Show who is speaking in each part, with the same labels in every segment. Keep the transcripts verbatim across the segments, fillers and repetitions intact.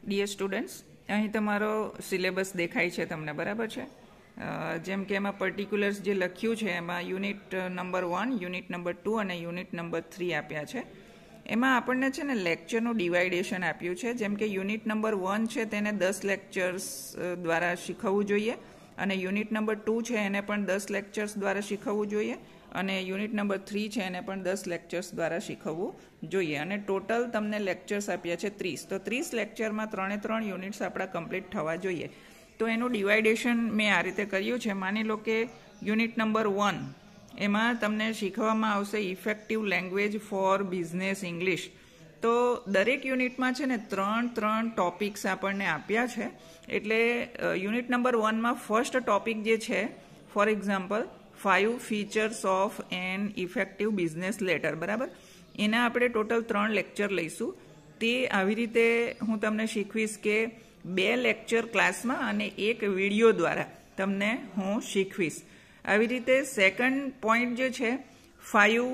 Speaker 1: Dear students, અહીં તમારો syllabus દેખાય છે તમને, બરાબર છે? જેમ કે એમાં પર્ટિક્યુલર્સ જે લખ્યું છે એમાં unit number one, unit number two અને યુનિટ નંબર થ્રી આપ્યા છે. એમાં આપણને છે ને લેક્ચરનું ડિવાઇડેશન આપ્યું છે. જેમ કે યુનિટ નંબર વન છે તેને દસ લેક્ચર્સ દ્વારા શીખવવું જોઈએ, અને યુનિટ નંબર ટુ છે એને પણ દસ લેક્ચર્સ દ્વારા શીખવવું જોઈએ, અને યુનિટ નંબર થ્રી છે એને પણ દસ લેક્ચર્સ દ્વારા શીખવવું જોઈએ. અને ટોટલ તમને લેક્ચર્સ આપ્યા છે ત્રીસ. તો ત્રીસ લેક્ચરમાં ત્રણે ત્રણ યુનિટ્સ આપણા કમ્પ્લીટ થવા જોઈએ. તો એનું ડિવાઇડેશન મેં આ રીતે કર્યું છે. માની લો કે યુનિટ નંબર વન એમાં તમને શીખવવામાં આવશે effective language for business English. તો દરેક યુનિટમાં છે ને ત્રણ ત્રણ ટોપિક્સ આપણને આપ્યા છે. એટલે યુનિટ નંબર વનમાં ફર્સ્ટ ટોપિક જે છે, for example five features of an effective business letter, બરાબર? એના આપણે ટોટલ ત્રણ લેક્ચર લઈશું. તે આવી રીતે હું તમને શીખવીશ કે બે લેક્ચર ક્લાસમાં અને એક વિડીયો દ્વારા તમને હું શીખવીશ. આવી રીતે સેકન્ડ પોઈન્ટ જે છે, five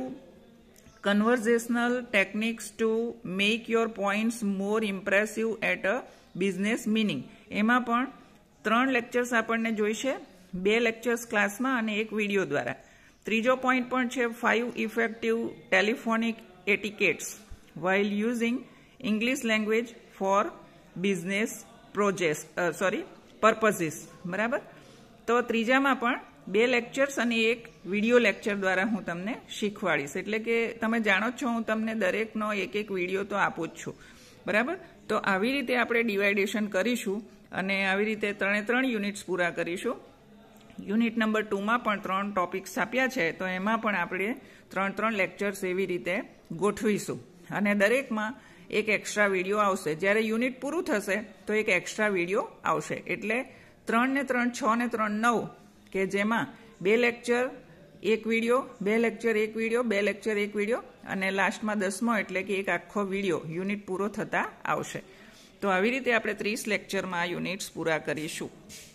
Speaker 1: conversational techniques to make your points more impressive at a business meeting. એમાં પણ ત્રણ લેક્ચર્સ આપણને જોઈશે, બે લેક્ચર્સ ક્લાસમાં અને એક વિડીયો દ્વારા. ત્રીજો પોઈન્ટ પણ છે five effective telephonic etiquettes while using English language for business project sorry purposes, બરાબર? તો ત્રીજામાં પણ બે લેક્ચર્સ અને એક વિડીયો લેક્ચર દ્વારા હું તમને શીખવાડીશ. એટલે કે તમે જાણો છો હું તમને દરેકનો એક એક વિડીયો તો આપું જ છું, બરાબર? તો આવી રીતે આપણે ડિવાઇડેશન કરીશું અને આવી રીતે ત્રણે ત્રણ યુનિટ્સ પૂરા કરીશું. યુનિટ નંબર ટુમાં પણ ત્રણ ટોપિક્સ આપ્યા છે, તો એમાં પણ આપણે ત્રણ ત્રણ લેક્ચર્સ એવી રીતે ગોઠવીશું, અને દરેકમાં એક એક્સ્ટ્રા વિડીયો આવશે. જ્યારે યુનિટ પૂરું થશે તો એક એક્સ્ટ્રા વિડીયો આવશે. એટલે ત્રણ ને ત્રણ છ ને ત્રણ નવ, કે જેમાં બે લેક્ચર એક વિડીયો, બે લેક્ચર એક વિડીયો, બે લેક્ચર એક વિડીયો, અને લાસ્ટમાં દસમો એટલે કે એક આખો વિડીયો યુનિટ પૂરો થતા આવશે. તો આવી રીતે આપણે ત્રીસ લેક્ચરમાં આ યુનિટ્સ પૂરા કરીશું.